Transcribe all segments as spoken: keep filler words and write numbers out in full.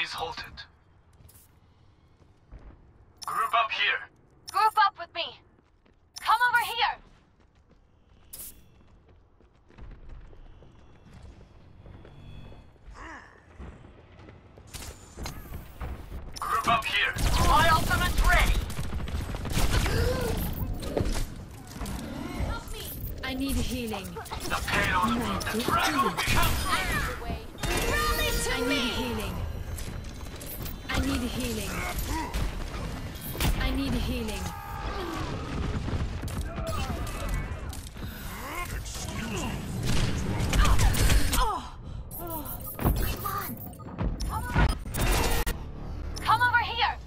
is halted. Group up here. Group up with me. Come over here. Group up here. My ultimate's ready. Help me. I need healing. The payload. The track. Rally to I me. need healing. I need healing. I need healing. Come over here.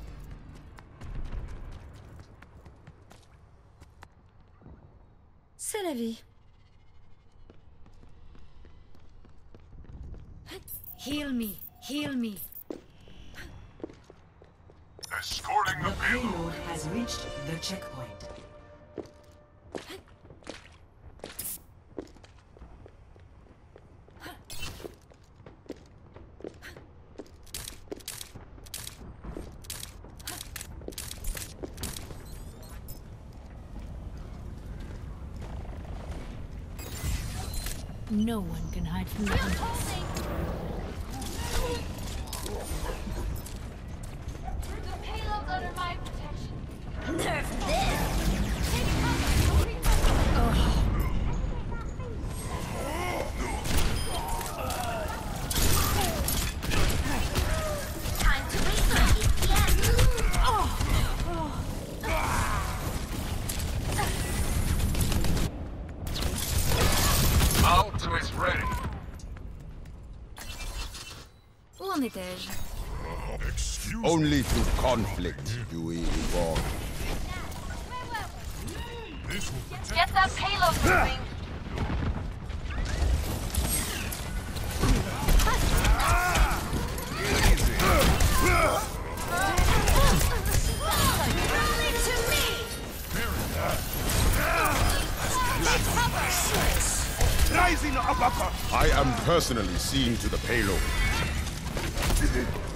C'est la vie. Heal me. Heal me. Escorting the The payload. payload has reached the checkpoint. No one can hide from the hunters. The payload's under my protection. Nerf this! Time to wait for it. Ultimate's ready. Où en étais-je? Only through conflict do we evolve. Get that payload moving. Rally to me. I am personally seeing to the payload.